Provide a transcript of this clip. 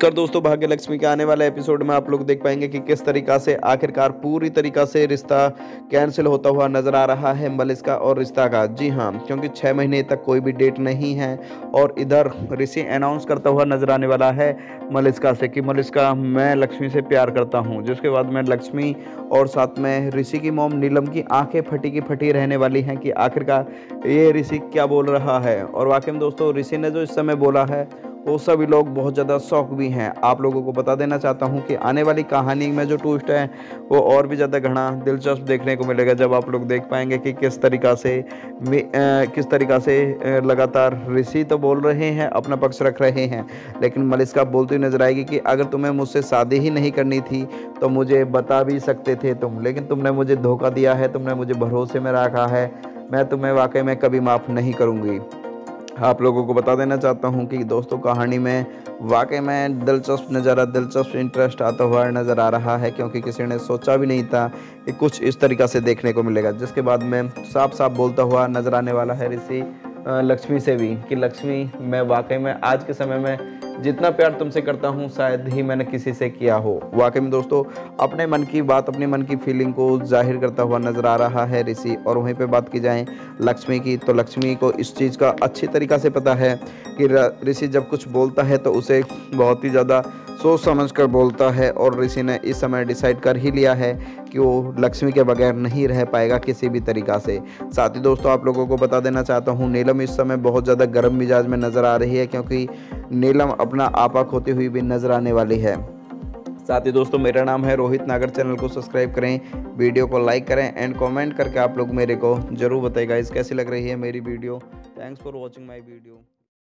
नमस्कार दोस्तों, भाग्य लक्ष्मी के आने वाले एपिसोड में आप लोग देख पाएंगे कि किस तरीका से आखिरकार पूरी तरीका से रिश्ता कैंसिल होता हुआ नजर आ रहा है मलिष्का और रिश्ता का। जी हाँ, क्योंकि 6 महीने तक कोई भी डेट नहीं है और इधर ऋषि अनाउंस करता हुआ नजर आने वाला है मलिष्का से कि मलिष्का मैं लक्ष्मी से प्यार करता हूँ। जिसके बाद में लक्ष्मी और साथ में ऋषि की मोम नीलम की आंखें फटी की फटी रहने वाली हैं कि आखिरकार ये ऋषि क्या बोल रहा है। और वाकई में दोस्तों, ऋषि ने जो इस समय बोला है वो सभी लोग बहुत ज़्यादा शौक भी हैं। आप लोगों को बता देना चाहता हूं कि आने वाली कहानी में जो ट्विस्ट है वो और भी ज़्यादा घना दिलचस्प देखने को मिलेगा, जब आप लोग देख पाएंगे कि किस तरीका से लगातार ऋषि तो बोल रहे हैं, अपना पक्ष रख रहे हैं, लेकिन मलिष्का बोलती नजर आएगी कि अगर तुम्हें मुझसे शादी ही नहीं करनी थी तो मुझे बता भी सकते थे तुम, लेकिन तुमने मुझे धोखा दिया है, तुमने मुझे भरोसे में रखा है, मैं तुम्हें वाकई में कभी माफ़ नहीं करूँगी। आप लोगों को बता देना चाहता हूं कि दोस्तों कहानी में वाकई में दिलचस्प इंटरेस्ट आता हुआ नज़र आ रहा है, क्योंकि किसी ने सोचा भी नहीं था कि कुछ इस तरीक़ा से देखने को मिलेगा। जिसके बाद में साफ साफ बोलता हुआ नज़र आने वाला है ऋषि लक्ष्मी से भी कि लक्ष्मी मैं वाकई में आज के समय में जितना प्यार तुमसे करता हूँ शायद ही मैंने किसी से किया हो। वाकई में दोस्तों अपने मन की बात, अपने मन की फीलिंग को जाहिर करता हुआ नज़र आ रहा है ऋषि। और वहीं पे बात की जाए लक्ष्मी की, तो लक्ष्मी को इस चीज़ का अच्छी तरीक़ा से पता है कि ऋषि जब कुछ बोलता है तो उसे बहुत ही ज़्यादा सोच समझ कर बोलता है। और ऋषि ने इस समय डिसाइड कर ही लिया है कि वो लक्ष्मी के बगैर नहीं रह पाएगा किसी भी तरीक़ा से। साथ ही दोस्तों आप लोगों को बता देना चाहता हूँ नीलम इस समय बहुत ज़्यादा गर्म मिजाज में नज़र आ रही है, क्योंकि नीलम अपना आपा खोती हुई भी नज़र आने वाली है। साथ ही दोस्तों मेरा नाम है रोहित नागर, चैनल को सब्सक्राइब करें, वीडियो को लाइक करें एंड कमेंट करके आप लोग मेरे को ज़रूर बताइए गाइस कैसी लग रही है मेरी video. Thanks for watching my video.